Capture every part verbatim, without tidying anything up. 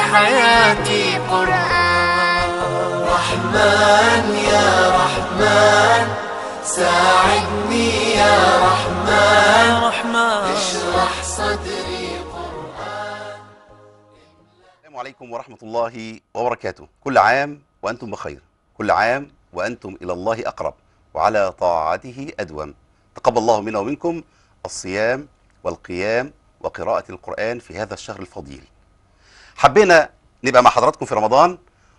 حياتي قرآن. رحمن يا رحمن ساعدني يا رحمن، رحمن اشرح صدري قرآن. السلام عليكم ورحمة الله وبركاته. كل عام وأنتم بخير، كل عام وأنتم إلى الله أقرب وعلى طاعته أدوم. تقبل الله منا ومنكم الصيام والقيام وقراءة القرآن في هذا الشهر الفضيل. حبينا نبقى مع حضراتكم في رمضان،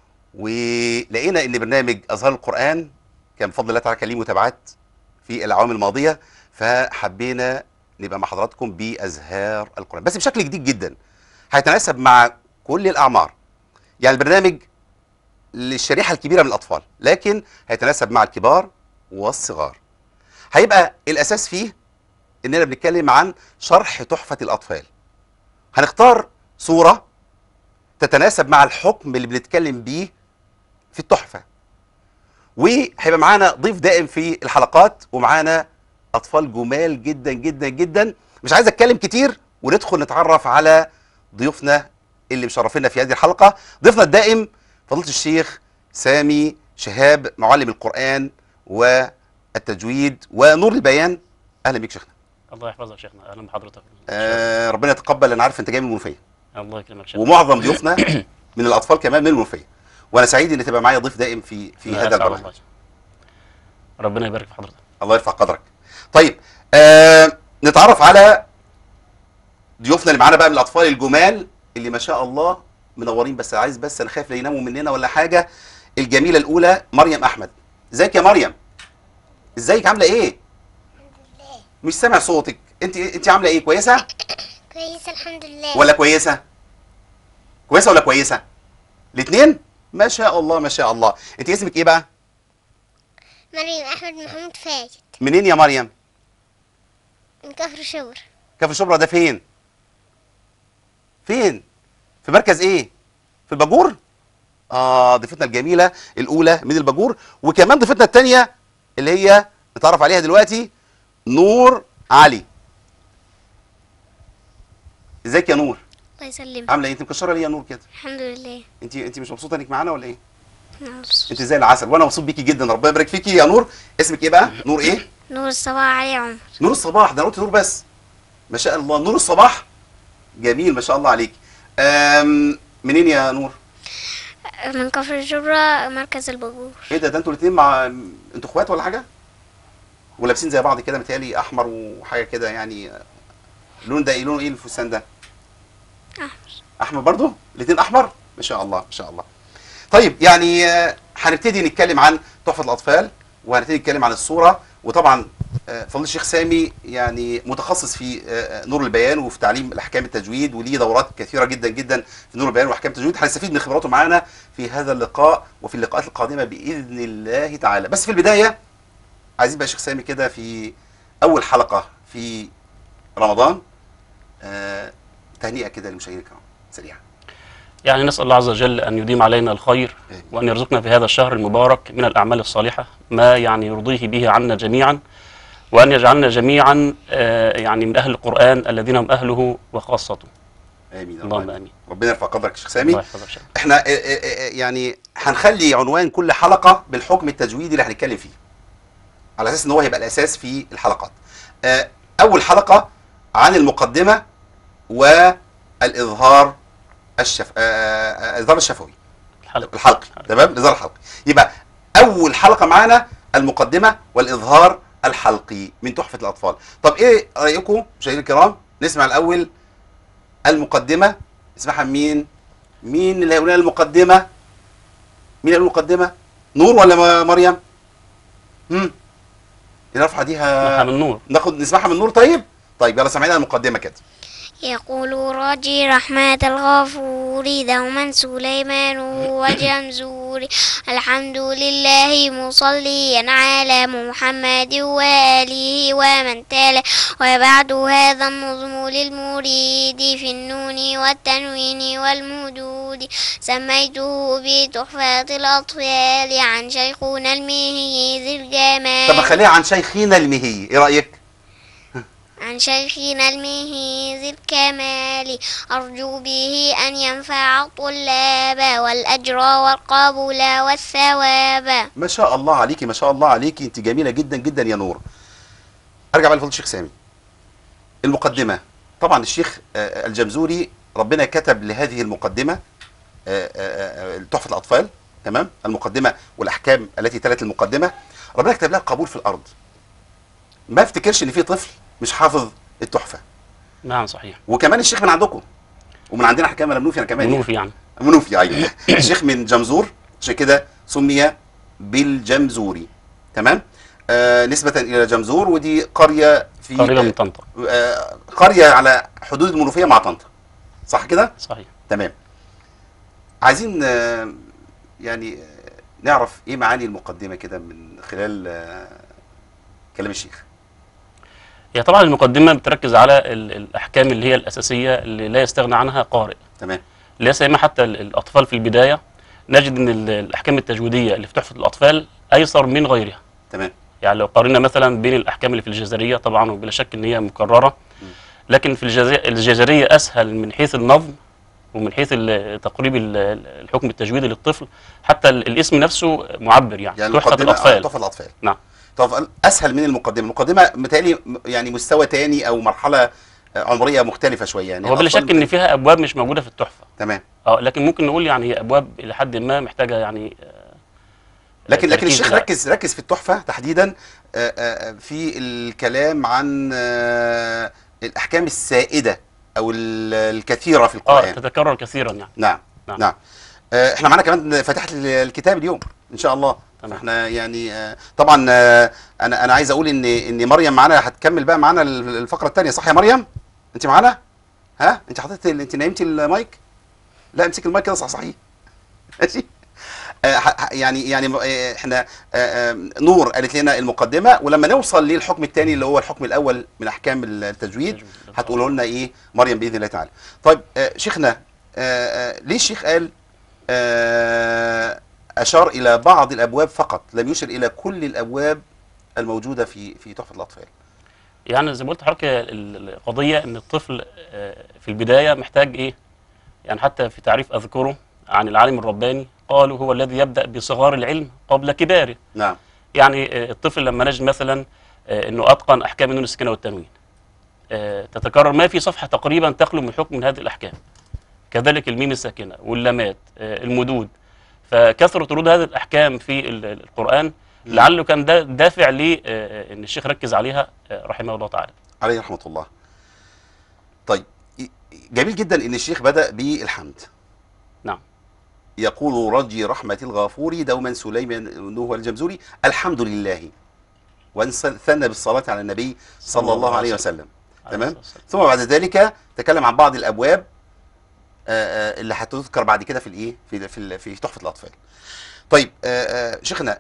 ولقينا ان برنامج أزهار القرآن كان بفضل الله تعالى كان ليه متابعات في الأعوام الماضية، فحبينا نبقى مع حضراتكم بأزهار القرآن بس بشكل جديد جدا هيتناسب مع كل الأعمار. يعني البرنامج للشريحة الكبيرة من الأطفال، لكن هيتناسب مع الكبار والصغار. هيبقى الأساس فيه إننا بنتكلم عن شرح تحفة الأطفال. هنختار صورة تتناسب مع الحكم اللي بنتكلم بيه في التحفة، وهيبقى معانا ضيف دائم في الحلقات، ومعانا أطفال جمال جدا جدا جدا. مش عايز أتكلم كتير وندخل نتعرف على ضيوفنا اللي مشرفينا في هذه الحلقة. ضيفنا الدائم فضيلة الشيخ سامي شهاب، معلم القرآن والتجويد ونور البيان. أهلا بك شيخنا. الله يحفظك شيخنا، اهلا بحضرتك. آه ربنا يتقبل. انا عارف انت جاي من المنوفيه. الله يكرمك شيخنا. ومعظم ضيوفنا من الاطفال كمان من المنوفيه، وانا سعيد ان تبقى معايا ضيف دائم في في هذا البرنامج. ربنا يبارك في حضرتك. الله يرفع قدرك. طيب آه نتعرف على ضيوفنا اللي معانا بقى من الاطفال الجمال اللي ما شاء الله منورين. بس عايز بس انا خايف لا يناموا مننا ولا حاجه. الجميله الاولى مريم احمد. ازيك يا مريم؟ ازيك عامله ايه؟ مش سامع صوتك. انت انت عامله ايه؟ كويسه؟ كويسه الحمد لله. ولا كويسه؟ كويسه ولا كويسه؟ الاثنين؟ ما شاء الله ما شاء الله. انت اسمك ايه بقى؟ مريم احمد محمود فايد. منين يا مريم؟ من كفر شبرا. كفر شبرا ده فين؟ فين؟ في مركز ايه؟ في الباجور؟ اه ضيفتنا الجميله الاولى من الباجور، وكمان ضيفتنا الثانيه اللي هي نتعرف عليها دلوقتي نور علي. ازيك يا نور؟ الله يسلمك. عامله ايه؟ انت مكشره ليه يا نور كده؟ الحمد لله. انت انت مش مبسوطه انك معانا ولا ايه؟ مبسوط. انت زي العسل وانا مبسوط بيكي جدا. ربنا يبارك فيكي يا نور. اسمك ايه بقى؟ نور ايه؟ نور الصباح علي عمر. نور الصباح. ده انا قلت نور بس. ما شاء الله نور الصباح. جميل ما شاء الله عليك. أم منين يا نور؟ من كفر شبرا مركز الباجور. ايه ده؟ ده انتوا الاثنين مع انتوا اخوات ولا حاجه؟ ولابسين زي بعض كده متهيألي احمر وحاجه كده يعني. اللون ده ايه؟ لونه ايه الفستان ده؟ احمر. احمر برضو؟ الاثنين احمر؟ ما شاء الله ما شاء الله. طيب يعني هنبتدي نتكلم عن تحفه الاطفال، وهنبتدي نتكلم عن الصوره. وطبعا فضيلة الشيخ سامي يعني متخصص في نور البيان وفي تعليم الاحكام التجويد، وليه دورات كثيره جدا جدا في نور البيان واحكام التجويد. هنستفيد من خبراته معانا في هذا اللقاء وفي اللقاءات القادمه باذن الله تعالى. بس في البدايه عايزين بقى شيخ سامي كده في اول حلقه في رمضان آه تهنئه كده للمشاهدين الكرام سريعا. يعني نسأل الله عز وجل أن يديم علينا الخير، وأن يرزقنا في هذا الشهر المبارك من الأعمال الصالحة ما يعني يرضيه به عنا جميعا، وأن يجعلنا جميعا آه يعني من أهل القرآن الذين هم أهله وخاصته. آمين. اللهم آمين. ربنا يرفع قدرك شيخ سامي. الله يحفظك شيخ. احنا آه آه يعني هنخلي عنوان كل حلقة بالحكم التجويدي اللي هنتكلم فيه، على أساس إن هو هيبقى الأساس في الحلقات. آه أول حلقة عن المقدمة والإظهار الشف... آه الإظهار الشفوي الحلقي. الحلقي. تمام. الإظهار الحلقي. يبقى أول حلقة معانا المقدمة والإظهار الحلقي من تحفة الأطفال. طب إيه رأيكم مشاهدينا الكرام نسمع الأول المقدمة؟ اسمعها مين؟ مين اللي هيقول لنا المقدمة؟ مين اللي المقدمة؟ نور ولا مريم؟ امم الرفعة دي ه... من نور. ناخد نسمعها من نور. طيب طيب يلا سامعين المقدمة كده. يقول راجي رحمة الغفور دوما سليمان وجمزور الحمد لله مصليا على محمد وآله ومن تلا وبعد هذا النظم للمريد في النون والتنوين والمدود سميته بتحفة الأطفال عن شيخنا المهي ذي الجمال. طب خليها عن شيخنا المهي، ايه رأيك؟ عن شيخنا المهيز الكمال أرجو به أن ينفع الطلاب والأجر والقبول والثواب. ما شاء الله عليكي، ما شاء الله عليكي، انت جميله جدا جدا يا نور. ارجع بقى لفضيله الشيخ سامي. المقدمه، طبعا الشيخ آه، الجمزوري ربنا كتب لهذه المقدمه آه، آه، آه، تحفه الاطفال، تمام، المقدمه والاحكام التي تلت المقدمه، ربنا كتب لها قبول في الارض. ما افتكرش ان في طفل مش حافظ التحفه. نعم صحيح. وكمان الشيخ من عندكم ومن عندنا احنا كمان منوفي، انا كمان منوفي يعني منوفي ايوه. الشيخ من جمزور، عشان كده سمي بالجمزوري، تمام. آه نسبة إلى جمزور، ودي قرية في قريبة من طنطا. آه قرية على حدود المنوفية مع طنطا، صح كده؟ صحيح. تمام. عايزين آه يعني آه نعرف إيه معاني المقدمة كده من خلال آه كلام الشيخ. هي طبعا المقدمة بتركز على ال- الأحكام اللي هي الأساسية اللي لا يستغنى عنها قارئ. تمام. لا سيما حتى ال- الأطفال في البداية، نجد أن ال- الأحكام التجويدية اللي في تحفة الأطفال أيسر من غيرها. تمام. يعني لو قارنا مثلا بين الأحكام اللي في الجزرية، طبعا وبلا شك أن هي مكررة، لكن في الجزرية, الجزرية أسهل من حيث النظم ومن حيث ال- تقريب ال- الحكم التجويدي للطفل، حتى ال- الاسم نفسه معبر، يعني, يعني تحفة المقدمة الأطفال. تحفة الأطفال. نعم. طب اسهل من المقدمه، المقدمه متهيألي يعني مستوى تاني او مرحله عمريه مختلفه شويه، يعني هو بلا الأطفال شك ان فيها ابواب مش موجوده في التحفه. تمام. اه لكن ممكن نقول يعني هي ابواب الى حد ما محتاجه يعني آه، لكن لكن تركيز الشيخ لا. ركز ركز في التحفه تحديدا آه، آه، في الكلام عن آه، الاحكام السائده او ال- الكثيره في اه القران. تتكرر كثيرا يعني. نعم نعم. نعم. آه، احنا معانا كمان فاتحه الكتاب اليوم ان شاء الله. تمام. احنا يعني آه، طبعا آه، انا انا عايز اقول ان ان مريم معانا هتكمل بقى معانا الفقره الثانيه، صح يا مريم؟ انت معانا؟ ها انت حطيت ال- انت نايمتي المايك؟ لا امسك المايك كده، صح صحيح. ماشي. آه، ح- ح- يعني يعني آه، احنا آه، آه، نور قالت لنا المقدمه، ولما نوصل للحكم الثاني اللي هو الحكم الاول من احكام التجويد تجويد. هتقولوا لنا ايه مريم باذن الله تعالى. طيب آه، شيخنا آه، آه، ليه الشيخ قال آه، اشار الى بعض الابواب فقط، لم يشر الى كل الابواب الموجوده في في تحفه الاطفال؟ يعني زي ما قلت لحضرتك ال- القضيه ان الطفل آه، في البدايه محتاج ايه؟ يعني حتى في تعريف اذكره عن العالم الرباني قالوا هو الذي يبدا بصغار العلم قبل كباره. نعم. يعني آه، الطفل لما نجد مثلا آه، انه اتقن احكام النون الساكنه والتنوين، آه، تتكرر ما في صفحه تقريبا تخلو من حكم من هذه الاحكام. كذلك الميم الساكنه واللامات، آه، المدود. فكثره ورود هذه الاحكام في ال- القران لعله كان ده دافع لي آه، ان الشيخ ركز عليها آه، رحمه الله تعالى. عليه رحمه الله. طيب جميل جدا ان الشيخ بدا بالحمد. نعم. يقول رجي رحمة الغفور دوما سليمان هو الجمزوري الحمد لله، وثنى بالصلاة على النبي صلى الله عليه وسلم. تمام. ثم بعد ذلك تكلم عن بعض الأبواب آه، آه، اللي هتذكر بعد كده في الايه في في ال- في تحفة الأطفال. طيب آه، آه، شيخنا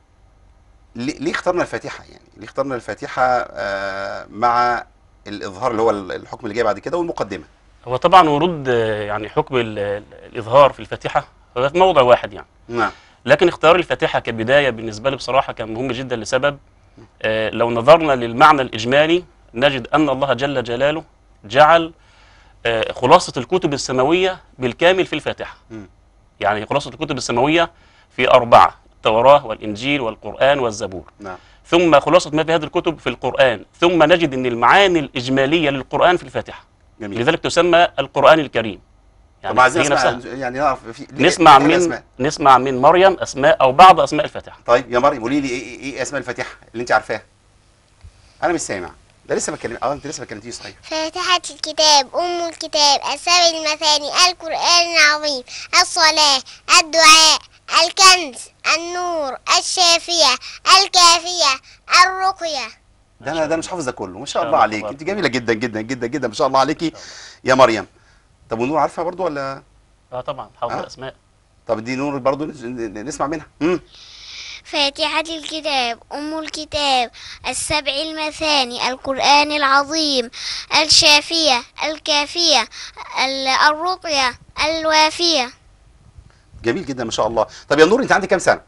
ليه ليه اخترنا الفاتحة؟ يعني ليه اخترنا الفاتحة آه، مع الإظهار اللي هو الحكم اللي جاي بعد كده والمقدمة؟ هو طبعا ورود آه، يعني حكم ال- ال- الإظهار في الفاتحة هو في موضع واحد يعني، نعم. لكن اختيار الفاتحة كبداية بالنسبة لي بصراحة كان مهم جدا لسبب آه، لو نظرنا للمعنى الإجمالي نجد أن الله جل جلاله جعل آه، خلاصة الكتب السماوية بالكامل في الفاتحة. مم. يعني خلاصة الكتب السماوية في أربعة: التوراة والإنجيل والقرآن والزبور. نعم. ثم خلاصة ما في هذه الكتب في القرآن، ثم نجد أن المعاني الإجمالية للقرآن في الفاتحة. جميل. لذلك تسمى القرآن الكريم. طب عايزين هي نسمع نفسها. يعني نعرف في نسمع إيه من الأسماء؟ نسمع من مريم أسماء أو بعض أسماء الفاتحة. طيب يا مريم قولي لي ايه ايه إيه اسماء الفاتحه اللي انت عارفاها؟ انا مش سامع. ده لسه بتكلم اه انت لسه ما اتكلمتيش صحيح. فاتحة الكتاب، أم الكتاب، السبع المثاني، القرآن العظيم، الصلاة، الدعاء، الكنز، النور، الشافية، الكافية، الرقية. ده انا ده مش حافظ ده كله، ما شاء شاء الله الله عليك، تبارك انت جميله جدا جدا جدا جدا ما شاء الله عليكي يا مريم. طب ونور عارفها برضو ولا؟ اه طبعا حافظ آه. الأسماء. طب دي نور برضو نس- نسمع منها. امم فاتحة الكتاب، أم الكتاب، السبع المثاني، القرآن العظيم، الشافية، الكافية، ال- الرقية، الوافية. جميل جدا ما شاء الله. طب يا نور انت عندك كام سنه؟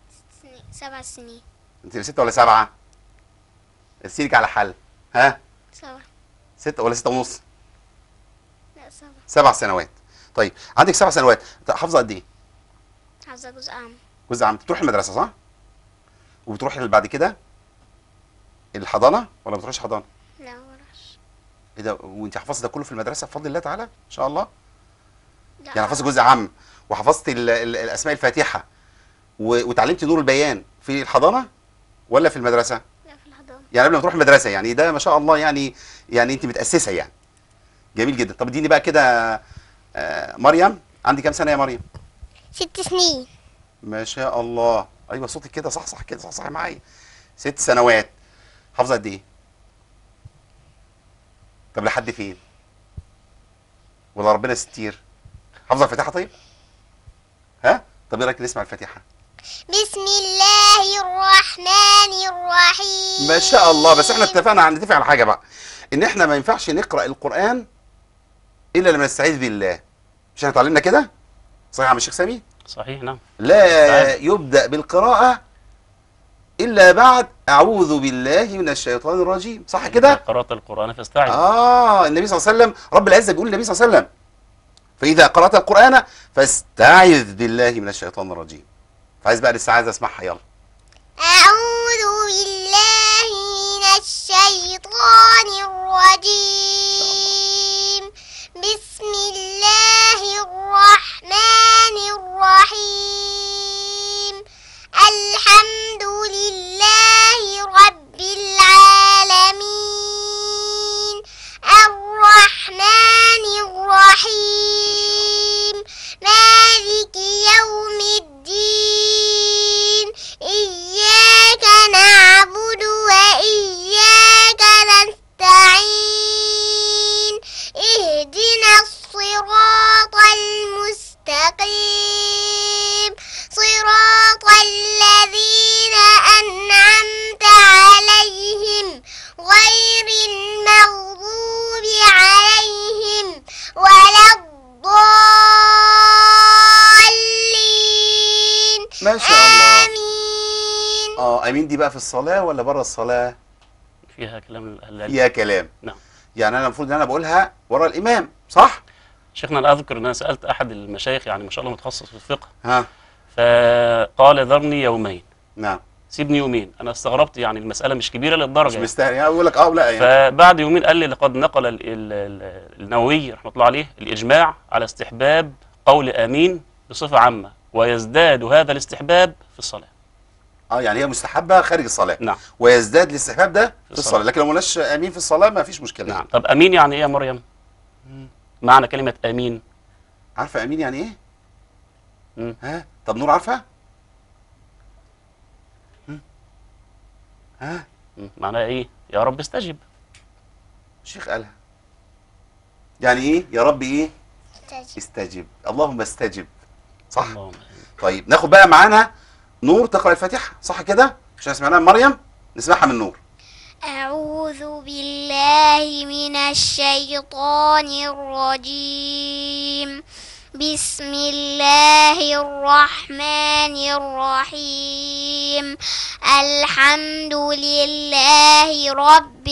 سبع سنين. انت ستة ولا سبعة؟ سيرك على حل. ها؟ سبعة. ستة ولا ستة ونص؟ لا سبعة. سبع سنوات. طيب عندك سبع سنوات، حافظه قد ايه؟ حافظة جزء عام. جزء عام. بتروح المدرسه صح؟ وبتروح بعد كده الحضانه ولا ما بتروحش حضانه؟ لا مبروحش. ايه ده، وانت حفظت ده كله في المدرسه بفضل الله تعالى ان شاء الله؟ لا يعني حفظت جزء عام وحفظت ال- ال- الاسماء الفاتحه و- وتعلمت نور البيان في الحضانه ولا في المدرسه؟ لا في الحضانة. يعني قبل ما تروح المدرسه، يعني ده ما شاء الله، يعني يعني انت متاسسه يعني. جميل جدا. طب اديني بقى كده آه، مريم، عندي كام سنه يا مريم؟ ست سنين. ما شاء الله. ايوه صوتك كده صح صح كده صح صح معايا. ست سنوات. حافظه قد ايه؟ طب لحد فين؟ ولا ربنا ستير؟ حافظه الفاتحه طيب؟ ها؟ طب ايه رايك نسمع الفاتحه؟ بسم الله الرحمن الرحيم. ما شاء الله. بس احنا اتفقنا هنتفق على حاجه بقى، ان احنا ما ينفعش نقرا القران الا لما نستعيذ بالله. مش احنا اتعلمنا كده؟ صحيح يا عم الشيخ سامي؟ صحيح نعم. لا يبدا بالقراءه الا بعد اعوذ بالله من الشيطان الرجيم، صح إذا كده؟ قرأت القرآن فاستعذ. اه النبي صلى الله عليه وسلم، رب العزه بيقول للنبي صلى الله عليه وسلم: فاذا قرات القران فاستعذ بالله من الشيطان الرجيم. فعايز بقى الاستعاذه اسمعها يلا. أعوذ بالله من الشيطان الرجيم. بسم الله الرحمن الرحيم. الحمد لله رب العالمين. الرحمن الرحيم. مالك يوم الدين. إياك نعبد وإياك نستعين. اهدنا الصراط المستقيم. صراط الذين أنعمت عليهم غير المغضوب عليهم ولا الضالين. ما شاء الله. آمين. اه امين دي بقى في الصلاه ولا بره الصلاه؟ فيها كلام أهل العلم. فيها كلام. نعم. يعني انا المفروض ان انا بقولها ورا الامام صح؟ شيخنا أنا أذكر أن أنا سألت أحد المشايخ يعني ما شاء الله متخصص في الفقه، ها. فقال ذرني يومين، نعم. سيبني يومين. أنا استغربت، يعني المسألة مش كبيرة مش للدرجة يعني. مستاهل يعني اقول لك اه ولا يعني. فبعد يومين قال لي لقد نقل ال- ال- ال- النووي رحمه الله عليه الإجماع على استحباب قول آمين بصفة عامة، ويزداد هذا الاستحباب في الصلاة. اه يعني هي مستحبه خارج الصلاه. نعم. ويزداد الاستحباب ده في الصلاة. الصلاه، لكن لو ما قلناش امين في الصلاه ما فيش مشكله. نعم. طب امين يعني ايه يا مريم؟ معنى كلمة امين. عارفه امين يعني ايه؟ مم. ها؟ طب نور عارفه؟ مم. ها؟ مم. معناها ايه؟ يا رب استجب. الشيخ قالها. يعني ايه؟ يا رب ايه؟ استجب. استجب. اللهم استجب. صح؟ اللهم آمين. طيب ناخد بقى معانا نور تقرا الفاتحه، صح كده؟ عشان سمعناها من مريم نسمعها من نور. أعوذ بالله من الشيطان الرجيم. بسم الله الرحمن الرحيم. الحمد لله رب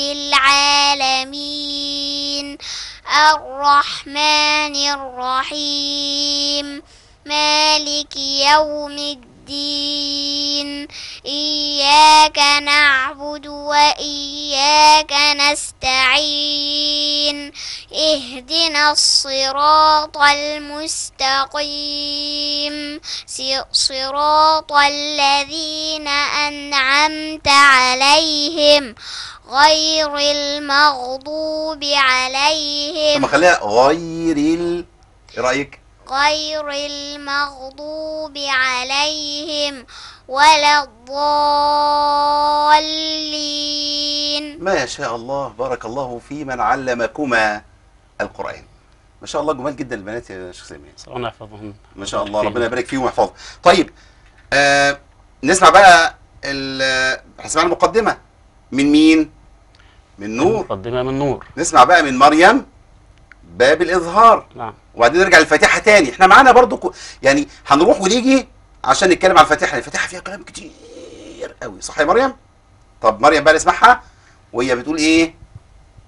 العالمين. الرحمن الرحيم. مالك يوم الدين. إياك نعبد وإياك نستعين. اهدنا الصراط المستقيم. صراط الذين أنعمت عليهم غير المغضوب طب عليهم ما خليها غير ال ايه رايك؟ غير المغضوب عليهم ولا الضالين. ما شاء الله، بارك الله في من علمكما القرآن. ما شاء الله جمال جدا البنات يا شيخ سامي. ربنا يحفظهم. ما شاء الله، ربنا يبارك فيهم ويحفظهم. طيب آه نسمع بقى ال- هنسمع المقدمة من مين؟ من نور. مقدمة من نور. نسمع بقى من مريم باب الإظهار، نعم. وبعدين نرجع للفاتحة تاني. احنا معانا برضو ك... يعني هنروح ونيجي عشان نتكلم على الفاتحة. الفاتحة فيها كلام كتير قوي، صح يا مريم؟ طب مريم بقى نسمعها وهي بتقول ايه؟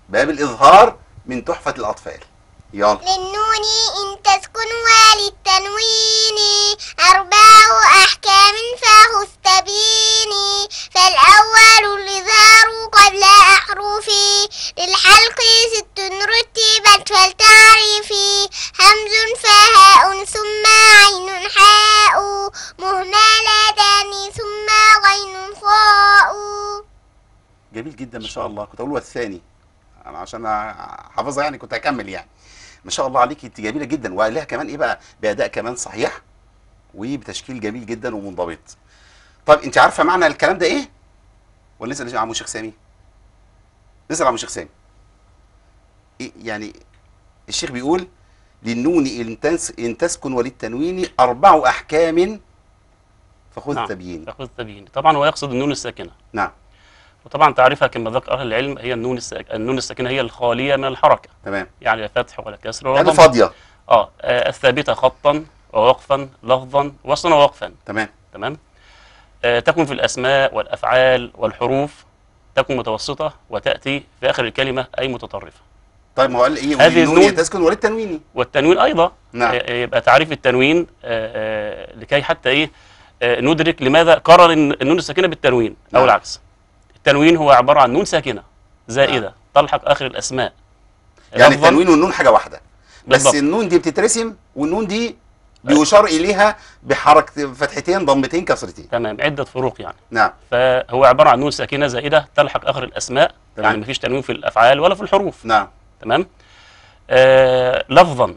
باب الإظهار من تحفة الأطفال. يلا. للنون إن تسكن وللتنوين أربع أحكام فهو استبين. فالأول الإظهار قبل أحرفي للحلق ست رتبت فلتعرفي. همز فهاء ثم عين حاء مهملتان ثم غين خاء. جميل جدا ما شاء الله. كنت أقول والثاني أنا عشان حافظها يعني كنت هكمل يعني. ما شاء الله عليكي انت جميله جدا، وقالها كمان ايه بقى باداء كمان صحيح وبتشكيل جميل جدا ومنضبط. طيب انت عارفه معنى الكلام ده ايه؟ ولا نسال عمو الشيخ سامي؟ نسال عمو الشيخ سامي. إيه يعني الشيخ بيقول للنون ان تنس ان تسكن وللتنوين اربع احكام فخذ نعم. تبيين. فخذ تبيين. طبعا هو يقصد النون الساكنه. نعم. وطبعا تعرفها كما ذكر اهل العلم هي النون الساك... النون الساكنه هي الخاليه من الحركه. تمام. يعني لا فتح ولا كسر ولا يعني ضم. فاضيه. اه آه، الثابته خطا ووقفا لفظا وصلا ووقفا. تمام. تمام. آه تكون في الاسماء والافعال والحروف، تكون متوسطه وتاتي في اخر الكلمه اي متطرفه. طيب ما هو قال ايه؟ هذه وللنون النون تسكن وللتنوين. والتنوين ايضا. نعم. آه يبقى تعريف التنوين آه آه لكي حتى ايه آه ندرك لماذا قرن النون الساكنه بالتنوين او نعم. العكس. التنوين هو عباره عن نون ساكنه زائده نعم. تلحق اخر الاسماء. يعني لفظاً. التنوين والنون حاجه واحده، بس بالضبط. النون دي بتترسم والنون دي بيشار اليها بحركه فتحتين ضمتين كسرتين. تمام، عده فروق يعني. نعم. فهو عباره عن نون ساكنه زائده تلحق اخر الاسماء. تمام. يعني مفيش تنوين في الافعال ولا في الحروف. نعم. تمام. آه لفظا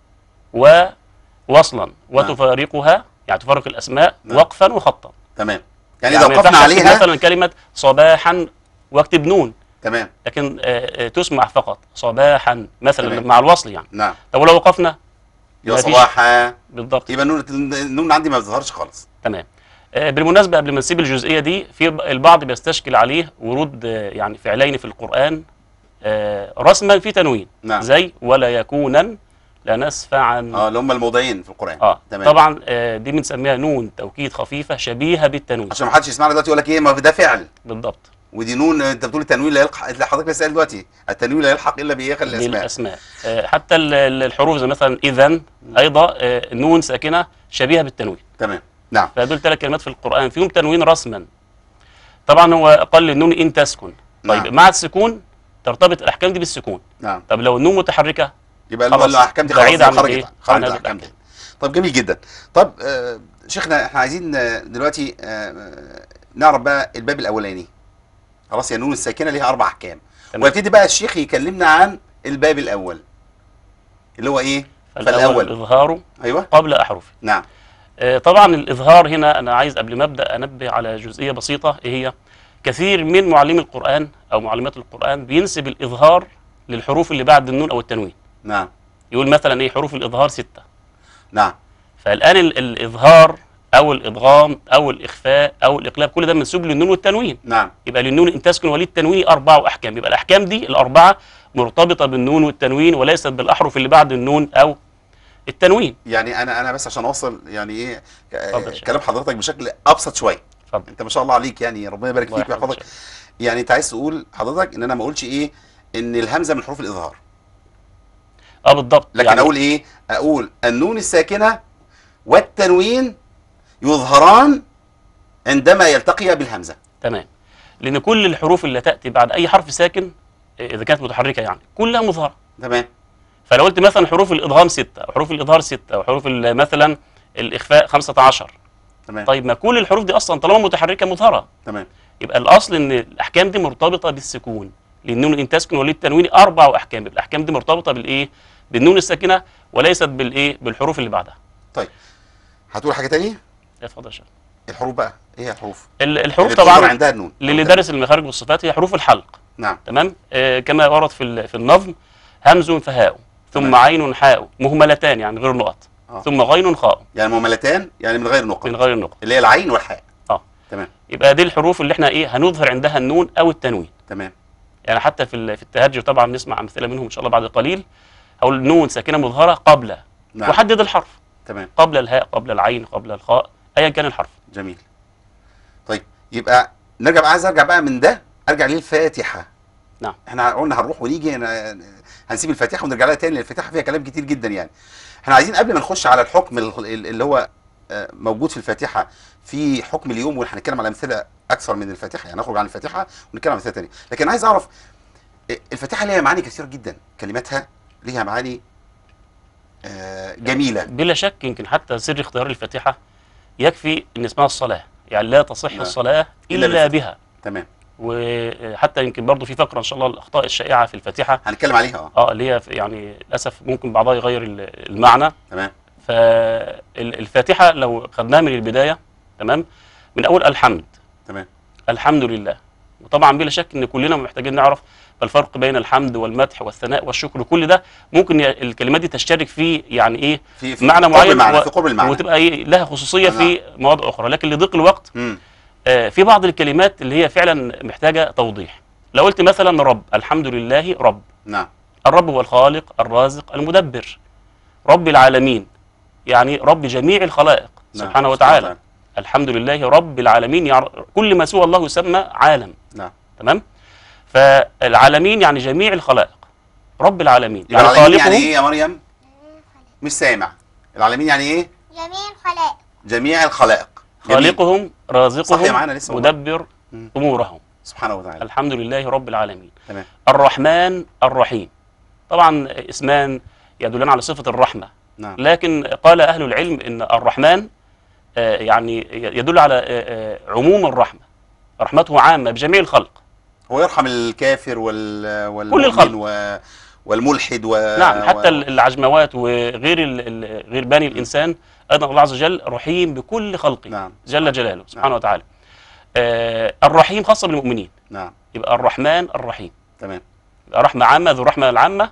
ووصلا وتفارقها، يعني تفارق الاسماء. نعم. وقفا وخطا. تمام. يعني يعني اذا ما وقفنا ينفعش أكتب عليها مثلا كلمه صباحا واكتب نون، تمام. لكن آه آه، تسمع فقط صباحا مثلا تمام. مع الوصل يعني. نعم. طب ولو وقفنا يا مفيش. صباحا بالضبط. يبقى النون النون عندي ما بتظهرش خالص. تمام. آه، بالمناسبة قبل ما نسيب الجزئية دي، في البعض بيستشكل عليه ورود آه، يعني فعلين في القرآن آه، رسما في تنوين. نعم. زي ولا يكونا لنسفعا. اه اللي هم الموضعين في القران. اه تمام. طبعا آه، دي بنسميها نون توكيد خفيفة شبيهة بالتنوين. عشان ما حدش يسمعنا دلوقتي يقول لك ايه ما ده فعل بالضبط. ودي نون. انت بتقول التنوين لا يلحق، حضرتك لسه قايل دلوقتي التنوين لا يلحق الا بايه الاسماء. بالاسماء. آه، حتى ال- ال- الحروف زي مثلا اذا ايضا آه، نون ساكنة شبيهة بالتنوين. تمام. نعم. فدول ثلاث كلمات في القرآن فيهم تنوين رسما. طبعا هو قال للنون ان تسكن. طيب نعم. مع السكون ترتبط الاحكام دي بالسكون. نعم. طب لو النون متحركه يبقى خلاص، الاحكام دي خلاص بعيدة عن خرجت الإيه؟ خرجت عن الاحكام دي. الأحكام. طب جميل جدا. طب آه شيخنا احنا عايزين آه، دلوقتي آه نعرف بقى الباب الاولاني. خلاص يا النون الساكنه ليها اربع احكام، تمام. ويبتدي بقى الشيخ يكلمنا عن الباب الاول اللي هو ايه؟ فالاول الاظهار ايوه. قبل احرفه. نعم. آه، طبعا الاظهار هنا انا عايز قبل ما ابدا انبه على جزئيه بسيطه، ايه هي؟ كثير من معلمي القران او معلمات القران بينسب الاظهار للحروف اللي بعد النون او التنوين. نعم. يقول مثلا ايه حروف الاظهار سته. نعم. فالان ال- الاظهار او الادغام او الاخفاء او الاقلاب كل ده منسوب للنون والتنوين. نعم. يبقى للنون ان تسكن وللتنوين اربع احكام. يبقى الاحكام دي الاربعه مرتبطه بالنون والتنوين وليست بالاحرف اللي بعد النون او التنوين. يعني انا انا بس عشان اوصل يعني ايه آه، اتفضل يا شيخ. كلام حضرتك بشكل ابسط شويه. اتفضل. انت ما شاء الله عليك يعني ربنا يبارك الله فيك يحفظك ويحفظك. يا شيخ. يعني انت عايز تقول حضرتك ان انا ما اقولش ايه ان الهمزه من حروف الاظهار، اه بالضبط. لكن يعني اقول ايه؟ اقول النون الساكنه والتنوين يظهران عندما يلتقيا بالهمزه. تمام. لان كل الحروف اللي تاتي بعد اي حرف ساكن آه، اذا كانت متحركه يعني كلها مظهره. تمام. فلو قلت مثلا حروف الادغام سته او حروف الاظهار سته او حروف ال- مثلا الاخفاء خمسة عشر. تمام. طيب ما كل الحروف دي اصلا طالما متحركه مظهره. تمام. يبقى الاصل ان الاحكام دي مرتبطه بالسكون. للنون ان تسكن وللتنوين اربع احكام. يبقى الاحكام دي مرتبطه بالايه؟ بالنون الساكنه وليست بالايه؟ بالحروف اللي بعدها. طيب هتقول حاجه تانية؟ اتفضل يا شيخ. الحروف بقى ايه هي الحروف؟ ال- الحروف اللي بتظهر طبعا عندها النون. للي دارس المخارج والصفات هي حروف الحلق. نعم. تمام. آه كما ورد في ال- في النظم همز فهاء ثم تمام. عين حاء مهملتان يعني غير نقط. آه. ثم غين خاء يعني مهملتان يعني من غير نقط، من غير نقط. اللي هي العين والحاء. اه تمام. يبقى دي الحروف اللي احنا ايه هنظهر عندها النون او التنوين. تمام. يعني حتى في ال- في التهجر طبعا نسمع امثله منهم ان شاء الله بعد قليل. او النون ساكنه مظهره قبل. نعم. وحدد الحرف تمام. قبل الهاء قبل العين قبل الخاء ايا كان الحرف. جميل. طيب يبقى نرجع بقى، عايز ارجع بقى من ده ارجع للفاتحه. نعم. احنا قلنا هنروح ونيجي، هن- هنسيب الفاتحه ونرجع لها تاني، لان الفاتحه فيها كلام كتير جدا يعني. احنا عايزين قبل ما نخش على الحكم ال- اللي هو آه، موجود في الفاتحه في حكم اليوم، وهنتكلم على امثله اكثر من الفاتحه، يعني نخرج عن الفاتحه ونتكلم عن امثله ثانيه. لكن عايز اعرف آه، الفاتحه ليها معاني كثيره جدا، كلماتها ليها معاني آه، جميله. بلا شك يمكن حتى سر اختيار الفاتحة يكفي ان اسمها الصلاة، يعني لا تصح نعم. الصلاة إلا إلا بالفاتحة. بها. تمام. وحتى يمكن برضو في فقرة ان شاء الله الاخطاء الشائعة في الفاتحة، هنتكلم عليها اه. اه اللي هي في- يعني للاسف ممكن بعضها يغير ال- المعنى. تمام. فالفاتحة لو خدناها من البداية، تمام، من اول الحمد، تمام. الحمد لله. وطبعا بلا شك ان كلنا محتاجين نعرف الفرق بين الحمد والمدح والثناء والشكر، وكل ده ممكن ي- الكلمات دي تشترك فيه يعني ايه في في معنى قرب معين، المعنى، و- في قرب المعنى. وتبقى ايه لها خصوصيه نعم. في مواضع اخرى. لكن لضيق الوقت امم آه في بعض الكلمات اللي هي فعلا محتاجه توضيح. لو قلت مثلا رب، الحمد لله رب، نعم. الرب هو الخالق الرازق المدبر، رب العالمين يعني رب جميع الخلائق نعم. سبحانه وتعالى. الحمد لله رب العالمين، يعني كل ما سوى الله يسمى عالم. نعم. تمام. فالعالمين يعني جميع الخلائق، رب العالمين يعني يعني العالمين خالقهم. يعني ايه يا مريم؟ مش سامع. العالمين يعني ايه؟ جميع الخلائق. جميع الخلائق. جميل. خالقهم رازقهم صح يا معانا لسه والله. مدبر مم. امورهم سبحانه وتعالى. الحمد لله رب العالمين. تمام. الرحمن الرحيم، طبعا اسمان يدلان على صفة الرحمة، نعم. لكن قال أهل العلم إن الرحمن آه، يعني يدل على آه، آه، عموم الرحمة، رحمته عامة بجميع الخلق. هو يرحم الكافر وال والمؤمن كل الخلق. و... والملحد و... نعم، حتى و... العجموات وغير ال- ال- غير بني الإنسان، أيضا الله عز وجل رحيم بكل خلقه. نعم. جل جلاله سبحانه نعم. وتعالى. آه، الرحيم خاصة بالمؤمنين، نعم. يبقى الرحمن الرحيم، تمام. يبقى رحمة عامة ذو الرحمة العامة،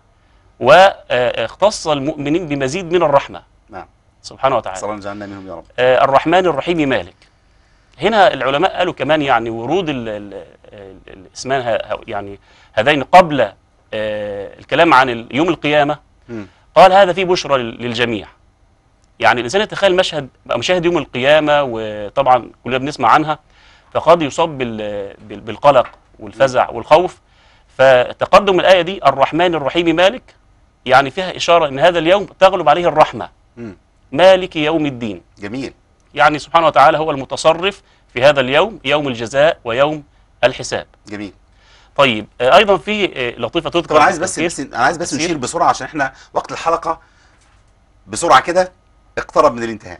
واختص المؤمنين بمزيد من الرحمة نعم. سبحانه وتعالى. صلى الله جعلنا منهم يا رب. آه، الرحمن الرحيم مالك. هنا العلماء قالوا كمان يعني ورود ال- ال- ال- الاسمان ه- يعني هذين قبل آه، الكلام عن ال- يوم القيامة، مم. قال هذا فيه بشرى لل- للجميع. يعني الإنسان يتخيل مشهد بقى مشاهد يوم القيامة، وطبعا كلنا بنسمع عنها، فقد يصاب بال- بال- بالقلق والفزع والخوف. فتقدم الآية دي الرحمن الرحيم مالك، يعني فيها إشارة أن هذا اليوم تغلب عليه الرحمة. مم. مالك يوم الدين، جميل. يعني سبحانه وتعالى هو المتصرف في هذا اليوم، يوم الجزاء ويوم الحساب. جميل. طيب آه، أيضا في آه، لطيفة تذكر طب انا في عايز بس, التفسير. بس انا عايز بس التفسير. نشير بسرعه عشان احنا وقت الحلقه بسرعه كده اقترب من الانتهاء.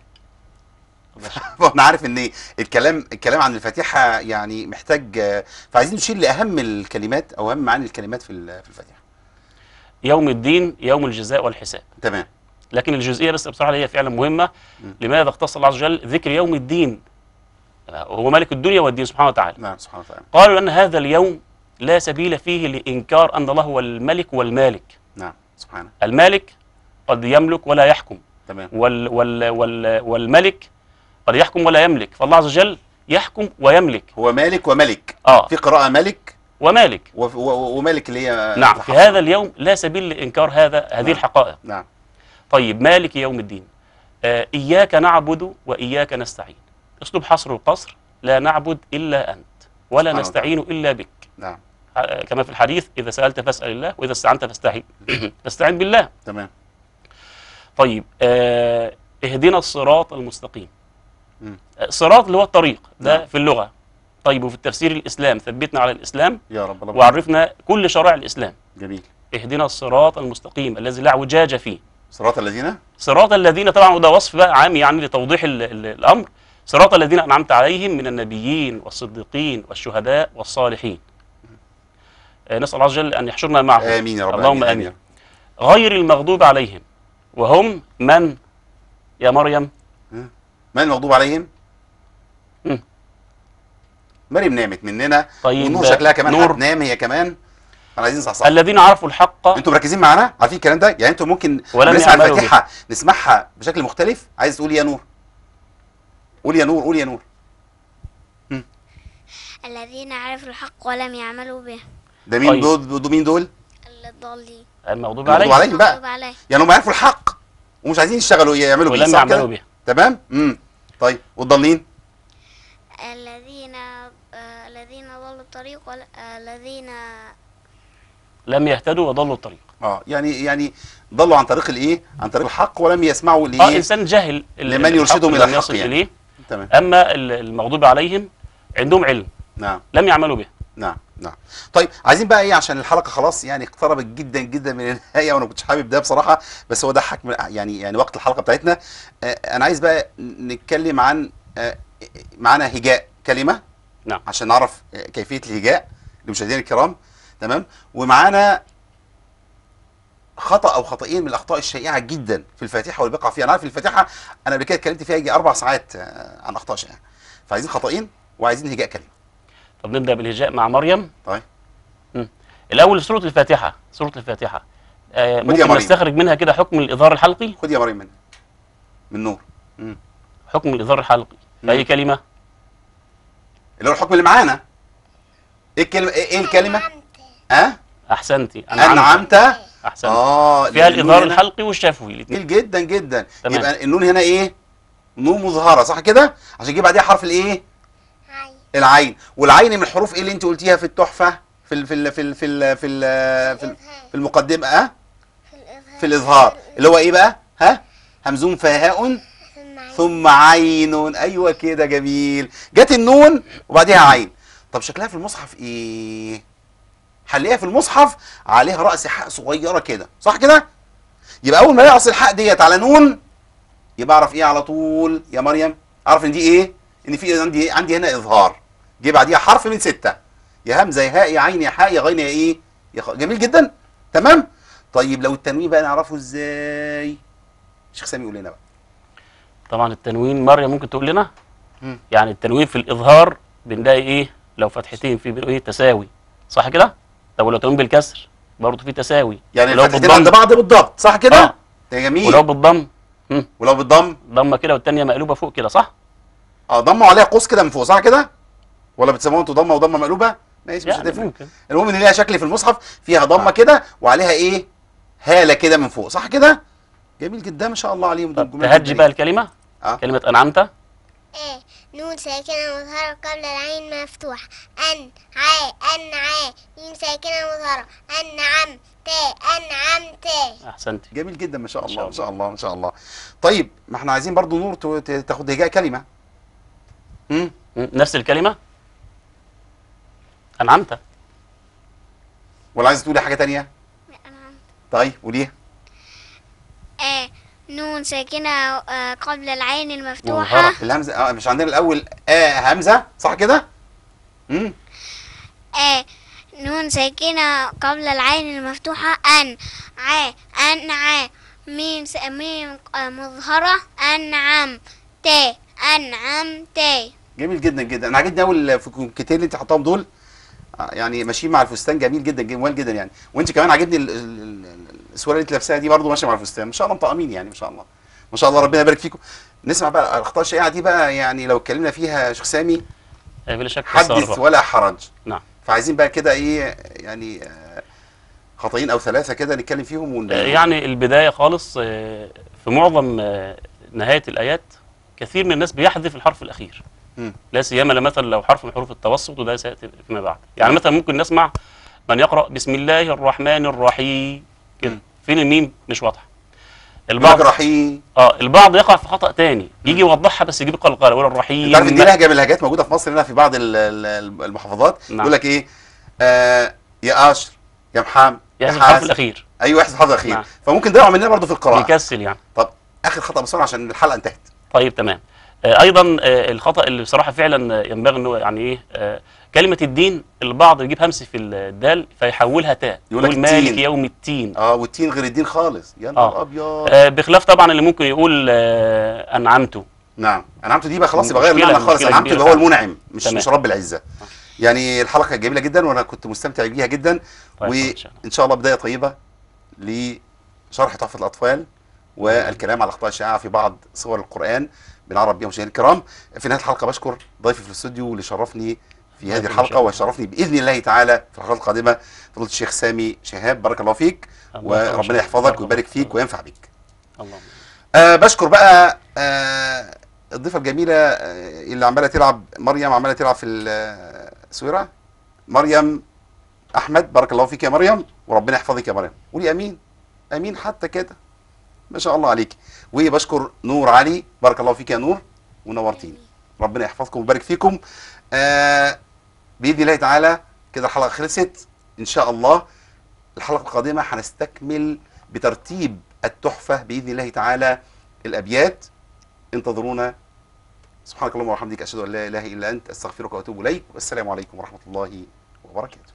وانا عارف ان الكلام الكلام عن الفاتحه يعني محتاج، آه، فعايزين نشير لاهم الكلمات او اهم معاني الكلمات في ال- في الفاتحه. يوم الدين يوم الجزاء والحساب. تمام. لكن الجزئية بس بصراحة اللي هي فعلا مهمة، مم. لماذا اختص الله عز وجل ذكر يوم الدين؟ هو مالك الدنيا والدين سبحانه وتعالى. نعم. سبحانه وتعالى. قالوا أن هذا اليوم لا سبيل فيه لإنكار أن الله هو الملك والمالك. نعم. سبحانه. المالك قد يملك ولا يحكم، تمام. وال وال وال والملك قد يحكم ولا يملك، فالله عز وجل يحكم ويملك. هو مالك وملك. اه في قراءه ملك ومالك. و- و- ومالك اللي هي نعم، في هذا اليوم لا سبيل لإنكار هذا هذه نعم. الحقائق. نعم. طيب مالك يوم الدين، آه إياك نعبد وإياك نستعين، أسلوب حصر القصر، لا نعبد إلا أنت ولا سبحانه نستعين إلا بك. نعم. آه كما في الحديث إذا سألت فاسأل الله وإذا استعنت فاستعين فاستعين بالله. تمام. طيب آه اهدنا الصراط المستقيم. مم. آه، صراط اللي هو الطريق ده نعم. في اللغة. طيب وفي التفسير الإسلام، ثبتنا على الإسلام يا رب. الله وعرفنا كل شرائع الإسلام. جميل. اهدنا الصراط المستقيم الذي لا اعوجاج فيه. صراط الذين صراط الذين، طبعا وده وصف بقى عام يعني لتوضيح ال ال الأمر، صراط الذين أنعمت عليهم من النبيين والصديقين والشهداء والصالحين. آه، نسأل الله عز وجل أن يحشرنا معهم. امين يا رب. اللهم آمين. غير المغضوب عليهم، وهم من يا مريم؟ من المغضوب عليهم؟ مم. مريم نامت مننا. طيب والنور شكلها كمان نور. هتنام هي كمان. احنا عايزين نصحصح. الذين عرفوا الحق انتوا مركزين معانا عارفين الكلام ده؟ يعني انتوا ممكن ولم نسمع يعملوا الفاتحه نسمعها بشكل مختلف. عايز تقول يا نور؟ قول يا نور. قول يا نور. الذين عرفوا الحق ولم يعملوا به. ده مين طيب. دول؟ دول مين دول؟ الضالين. المغضوب المغضوب عليهم عليهم بقى. مغضوب عليه. يعني هم عرفوا الحق ومش عايزين يشتغلوا يعملوا بيه، ولم صح يعملوا كده؟ به. تمام. امم طيب والضالين؟ الذين آه، الذين ضلوا الطريق ولا- آه، الذين لم يهتدوا وضلوا الطريق. اه يعني يعني ضلوا عن طريق الايه؟ عن طريق الحق ولم يسمعوا اه الايه؟ انسان جاهل ال- لمن الحق يرشدهم لم الى الحق يصل يعني. اليه. تمام. اما ال- المغضوب عليهم عندهم علم نعم لم يعملوا به. نعم نعم. طيب عايزين بقى ايه، عشان الحلقه خلاص يعني اقتربت جدا جدا من النهايه، وانا ما كنتش حابب ده بصراحه، بس هو ده حكم يعني يعني وقت الحلقه بتاعتنا. آه انا عايز بقى نتكلم عن آه معانا هجاء كلمه نعم. عشان نعرف آه، كيفيه الهجاء لمشاهدينا الكرام. تمام. ومعانا خطا او خطأين من الاخطاء الشائعه جدا في الفاتحه واللي بيقع فيها. انا عارف الفاتحه انا قبل كده اتكلمت فيها يجي اربع ساعات آه، عن اخطاء شائعه، فعايزين خطأين وعايزين هجاء كلمه. طب نبدا بالهجاء مع مريم. طيب مم. الاول سوره الفاتحه، سوره الفاتحه آه خد يا ممكن مريم. نستخرج منها كده حكم الاظهار الحلقي. خد يا مريم من من نور. مم. حكم الاظهار الحلقي في اي مم. كلمه؟ اللي هو الحكم اللي معانا. ايه الكلمه؟ ايه إيه الكلمه؟ ها؟ احسنتي. انعمت. احسنت. اه فيها النون الاظهار هنا الحلقي والشفوي الاثنين. جميل جدا جدا. تمام. يبقى النون هنا ايه؟ نون مظهره صح كده؟ عشان يجي بعديها حرف الايه؟ عين. العين. والعين من الحروف ايه اللي انت قلتيها في التحفه في ال في ال في ال في ال في, ال في, ال في المقدمه اه؟ في الإظهار. في الاظهار اللي هو ايه بقى؟ ها؟ همزون فهاء ثم عين. ثم عين. ايوه كده جميل. جت النون وبعديها عين. طب شكلها في المصحف ايه؟ هنلاقيها في المصحف عليها راس حاء صغيره كده صح كده؟ يبقى اول ما الاقي راس الحاء ديت على نون يبقى اعرف ايه على طول يا مريم؟ اعرف ان دي ايه؟ ان في عندي عندي هنا اظهار. جه بعديها حرف من سته، يا همزه يا هاء يا عين يا حاء يا غين يا ايه؟ يا خ... جميل جدا. تمام؟ طيب لو التنوين بقى نعرفه ازاي؟ شيخ سامي يقول لنا بقى. طبعا التنوين مريم ممكن تقول لنا؟ مم. يعني التنوين في الاظهار بنلاقي ايه؟ لو فتحتين في بينهم ايه؟ تساوي صح كده؟ طب ولو تنوين بالكسر برضه في تساوي. يعني ولو الفتحتين عند بعض بالضبط صح كده؟ آه. ده جميل. ولو بالضم مم. ولو بالضم ضمه كده والثانيه مقلوبه فوق كده صح؟ اه ضمه عليها قوس كده من فوق صح كده؟ ولا بتسموها انتوا ضمه وضمه مقلوبه؟ ماشي مش يعني هتفرق. ممكن. المهم ان ليها شكل في المصحف فيها ضمه آه. كده وعليها ايه؟ هاله كده من فوق صح كده؟ جميل جدا ما شاء الله عليهم دول طب جمال تهجي جدا. بقى الكلمه. اه كلمه انعمت. ايه نون ساكنة مظهرة قبل العين مفتوحة. أن عا أنعى ميم ساكنة مظهرة. أنعم تا أنعمت. احسنتي. جميل جدا ما شاء ما الله شاء ما شاء الله ما شاء الله. طيب ما احنا عايزين برضو نور تو- ت- تاخد هجاء كلمه. امم مم. نفس الكلمه انعمت. ولا عايز تقولي حاجه تانية؟ أنعمت. طيب قوليها. آه نون ساكنة آه قبل العين المفتوحة. مظهرة. الهمزه اه مش عندنا الاول اه همزه صح كده؟ امم آه نون ساكنة قبل العين المفتوحة. أن عا أنعى ميم س... ميم آه مظهرة. أنعم تا أنعمت. جميل جدا جدا. انا عاجبني قوي الكتير اللي انت حطاهم دول. آه، يعني ماشيين مع الفستان جميل جدا جميل جدا يعني. وانت كمان عاجبني ال- ال- ال- السوره اللي انت لابساها دي برضه ماشيه مع الفستان ما شاء الله مطقمين يعني ما شاء الله ما شاء الله ربنا يبارك فيكم. نسمع بقى الاخطاء الشائعه دي بقى يعني لو اتكلمنا فيها شيخ سامي آه، بلا شك حدث الصرف. ولا حرج. نعم. فعايزين بقى كده ايه يعني آه، خطأين او ثلاثه كده نتكلم فيهم ون... آه، يعني البدايه خالص آه، في معظم آه، نهايه الايات كثير من الناس بيحذف الحرف الاخير. مم. لا سيما مثلا لو حرف من حروف التوسط وده سياتي فيما بعد. يعني مثلا ممكن نسمع من يقرا بسم الله الرحمن الرحيم كده مم. فين الميم مش واضحه. البعض البعض رحيم. اه البعض يقع في خطا تاني يجي يوضحها بس يجيب القلقله يقول الرحيم. انت عارف ان دي لهجه من اللهجات موجوده في مصر هنا في بعض ال- ال- المحافظات. نعم. يقول لك ايه آه يا اشر يا محام يحذف الحرف حاسب. الاخير ايوه يحذف الحرف الاخير. نعم. فممكن ده يقع مننا برضه في القراءه. بيكسل يعني. طب اخر خطا بسرعه عشان الحلقه انتهت. طيب تمام. آه، ايضا آه، الخطا اللي بصراحه فعلا آه، ينبغي انه يعني ايه آه، كلمه الدين البعض يجيب همس في الدال فيحولها تاء يقول لك يقول مالك التين. يوم التين. اه والتين غير الدين خالص يا نهار آه. ابيض. آه، بخلاف طبعا اللي ممكن يقول آه، انعمت. نعم انعمت دي بقى خلاص يبقى غير مشكلة- المعنى خالص. مشكلة انعمت كبيرة يبقى هو فعلا. المنعم مش تمام. مش رب العزه. يعني الحلقه جميله جدا وانا كنت مستمتع بيها جدا. طيب، إن شاء الله. وان شاء الله بدايه طيبه لشرح تحفه الاطفال والكلام على الاخطاء الشائعه في بعض صور القران بنعرف بيها مشاهدينا الكرام. في نهايه الحلقه بشكر ضيفي في الاستوديو واللي شرفني في هذه الحلقه ويشرفني باذن الله تعالى في الحلقات القادمه فضيله الشيخ سامي شهاب. بارك الله فيك الله يحفظك. وربنا يحفظك بارك ويبارك الله. فيك وينفع بك. اللهم أه بشكر بقى أه الضيفه الجميله آه، اللي عماله تلعب مريم عماله تلعب في السويره. مريم احمد بارك الله فيك يا مريم، وربنا يحفظك يا مريم. قولي امين. امين حتى كده، ما شاء الله عليك. وبشكر نور علي، بارك الله فيك يا نور ونورتيني. ربنا يحفظكم ويبارك فيكم. آه باذن الله تعالى كده الحلقه خلصت ان شاء الله. الحلقه القادمه هنستكمل بترتيب التحفه باذن الله تعالى الابيات. انتظرونا. سبحانك اللهم وبحمدك، اشهد ان لا اله الا انت، استغفرك واتوب اليك، والسلام عليكم ورحمه الله وبركاته.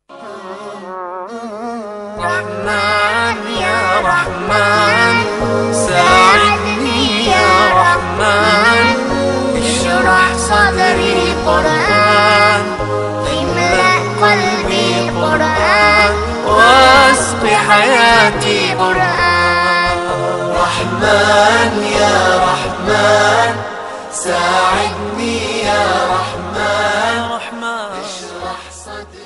رحمن يا رحمن ساعدني يا رحمن، اشرح صدري قرآن، املأ قلبي قرآن، واسق حياتي قرآن. رحمن يا رحمن ساعدني يا رحمن، اشرح صدري